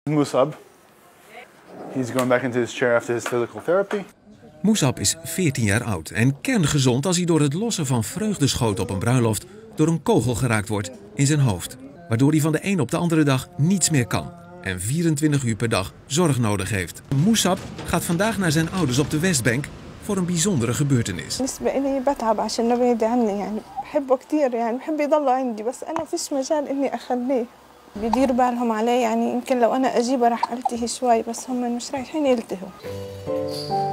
Musab. He's going back into his chair after his physical therapy. Musab is 14 jaar oud en kerngezond als hij door het lossen van vreugdeschoten op een bruiloft door een kogel geraakt wordt in zijn hoofd. Waardoor hij van de een op de andere dag niets meer kan en 24 uur per dag zorg nodig heeft. Musab gaat vandaag naar zijn ouders op de Westbank voor een bijzondere gebeurtenis. بيديروا بالهم عليه يعني يمكن لو أنا أجيبه راح ألتهي شوي بس هم مش رايحين يلتهوا